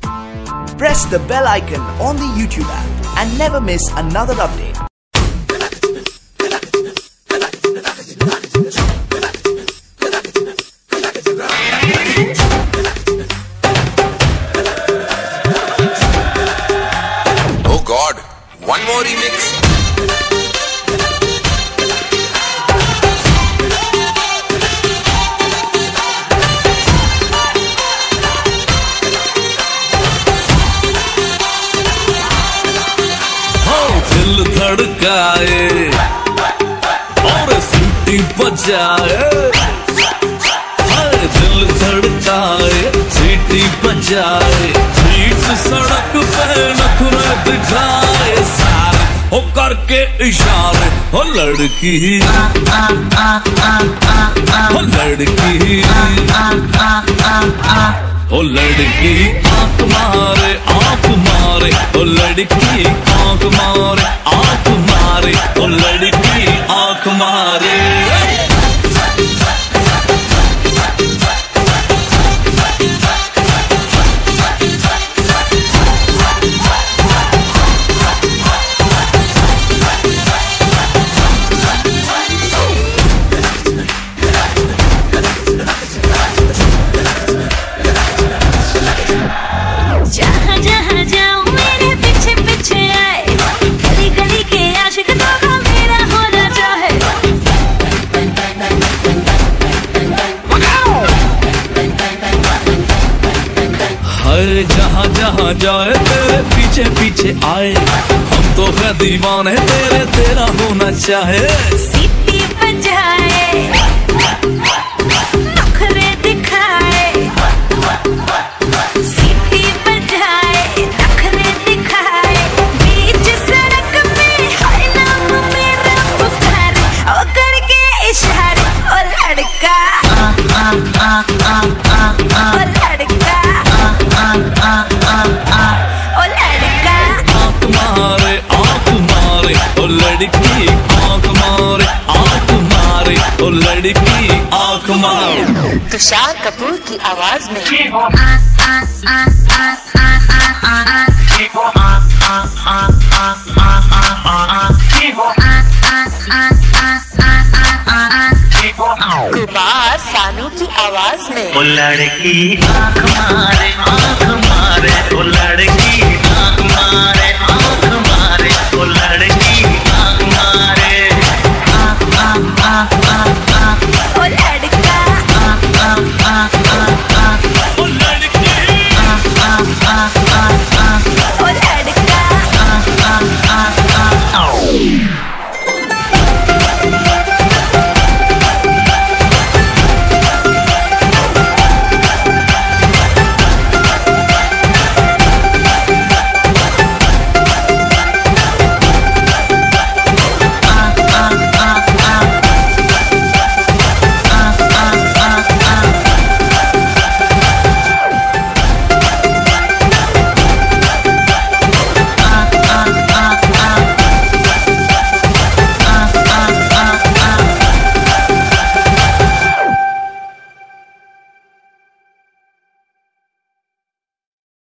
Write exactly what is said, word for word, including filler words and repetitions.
Press the bell icon on the YouTube app and never miss another update. Oh God, one more remix. दिल धड़काए और सीटी बजाए, हर दिल धड़काए सीटी बजाए, बीच सड़क पे नखरे दिखाए सारे हो करके इशारे। हो लड़की हो लड़की ओ लड़की आंख मारे आंख मारे, ओ लड़की आंख मारे आंख मारे, ओ लड़की आंख मारे। जहाँ जहाँ जाए तेरे पीछे पीछे आए, हम तो है दीवाने तेरे, तेरा होना चाहे। सीटी बजाए नखरे दिखाए, सीटी बजाए नखरे दिखाए, बीच सड़क पे हर नाम मेरा पुकारे, ओ करके इशारे। ओ लड़का ओ लड़का ओ लड़का आंख मारे आंख मारे, ओ लड़की आंख मारे आंख मारे, ओ लड़की आंख मारे। तुषार कपूर की आवाज में कुमार सानू की आवाज में ओ लड़की आंख मारे आंख मारे, ओ लड़की